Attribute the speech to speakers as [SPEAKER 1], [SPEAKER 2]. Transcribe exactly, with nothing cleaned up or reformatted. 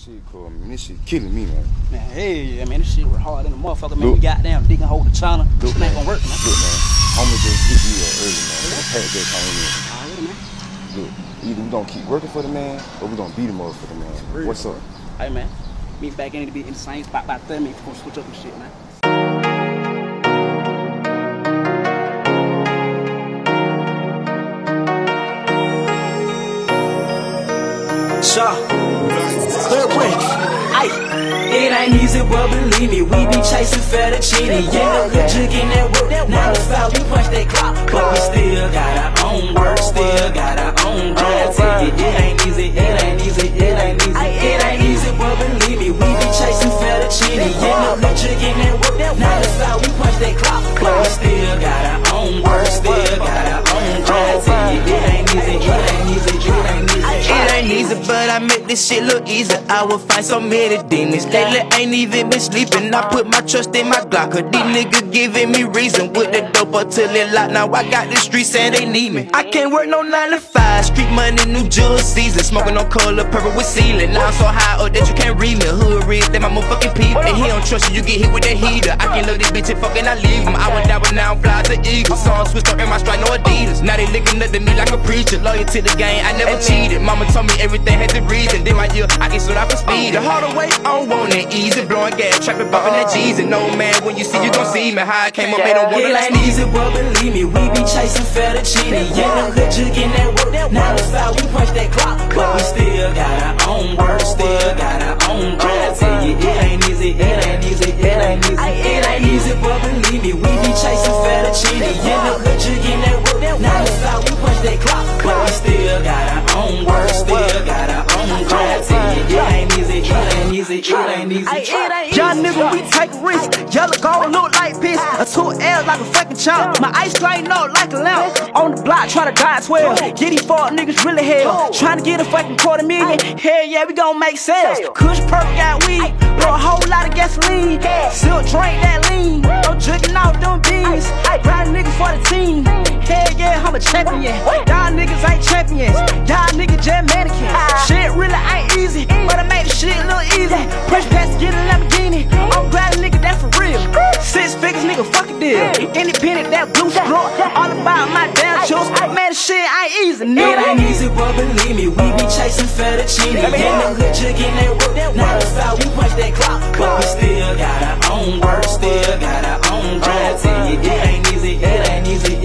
[SPEAKER 1] shit cool, man. This shit killing me, man.
[SPEAKER 2] Man, hey, yeah, man, this shit was hard than a motherfucker, man.
[SPEAKER 1] Look.
[SPEAKER 2] We got down, digging hole to China.
[SPEAKER 1] Look,
[SPEAKER 2] It
[SPEAKER 1] man.
[SPEAKER 2] ain't gonna work, man.
[SPEAKER 1] Look, man. Homie just hit me up early, man. The pack just came in.
[SPEAKER 2] Alright, man.
[SPEAKER 1] Look, either we gonna keep working for the man, or we gonna beat him up for the man.
[SPEAKER 2] Real.
[SPEAKER 1] What's up?
[SPEAKER 2] Hey, man. Meet back in to be in the same spot by thirty minutes before we switch up and shit, man.
[SPEAKER 3] Hoodrich. It ain't easy, but believe me, we be chasing fettuccine. Yeah, the jig in that work, now the foul, we punch that clock. But we still got our own work, still got our own drive. Tell you, it ain't easy, it ain't easy, it ain't easy. It ain't easy, but believe me, we be chasing fettuccine. Yeah, the jig in that work, now the foul, we punch that clock. But we still got our own work, still got our own drive. Tell you, it ain't easy, it ain't easy, it ain't easy.
[SPEAKER 4] It ain't easy, but I make this shit look easy. I will find so many demons. Lately ain't even been sleeping. I put my trust in my Glock, cause these niggas giving me reason. With the dope until it locked. Now I got the streets and they need me. I can't work no nine to five. Street money, New Jersey season. Smoking on color, purple with ceiling. Now I'm so high up that you can't read me. Hood rich, they my motherfucking people. And he don't trust you, you get hit with that heater. I can't love this bitch and fucking I leave him. I went down, but now I'm fly as an eagle. Saw him switch up in my strike, no Adidas. Now they looking up to me like a preacher. Loyal to the game, I never cheated. Mama told me everything had the reason. Then my year, I get stood out for speed. The harder way, I don't want it easy. Blowing gas, trapping, bumping that G's. And no man, when you see, you gon' see me. How I came up, they don't want
[SPEAKER 3] it
[SPEAKER 4] to
[SPEAKER 3] ain't easy, but believe me, we be chasing fettuccine. Yeah, the jig in that work, now the foul, we punch that clock. But we still got our own work, still got our own drive. Tell you, it ain't easy, it ain't easy, it ain't easy. It ain't easy, but believe me, we be chasing fettuccine. Yeah, the jig in that work, now the foul, we punch that clock. But we still got our own work, still got our own drive. Tell you, it ain't easy, it ain't easy, it ain't easy.
[SPEAKER 5] Young nigga, we take a risk. Yellow gold look like piss. A two L like a fucking chump. My ice cream up like a lamp. On the block, try to die twelve. Get these fuck niggas really hell. Trying to get a fucking quarter million. Hell yeah, we gon' make sales. Kush perk got weed. Blow a whole lot of gasoline. Still drink that lean. I'm drinking out them beans. Riding niggas for the team. Hell yeah, I'm a champion. Y'all niggas ain't champions. Y'all niggas just mannequins. Shit really ain't easy, but I made the shit look easy. Push past, get a Lamborghini. I'm glad a nigga that for real. Six figures, nigga, fuck a deal. Independent, that blue screw. All about my damn juice. Man, the shit ain't easy, nigga.
[SPEAKER 3] It ain't easy, but believe me, we be chasing fettuccine. Yeah, the jig in that work, now the foul, we punch that clock. But we still got our own work, still got our own drive. Tell you, it ain't easy, it ain't easy.